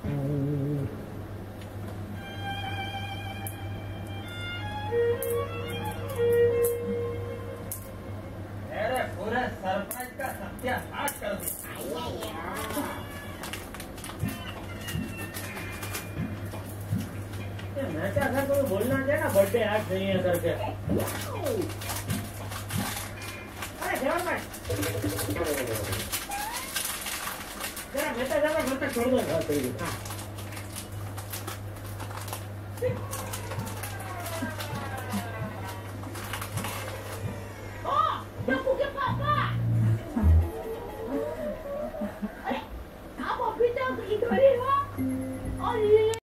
अरे पूरे सरपंच का सत्यानाश कर दिया। मैं क्या था तो बोलना चाहिए ना बर्थडे आज नहीं है करके। अरे जवान भाई जरा बेटा जरा घर तक छोड़ दो।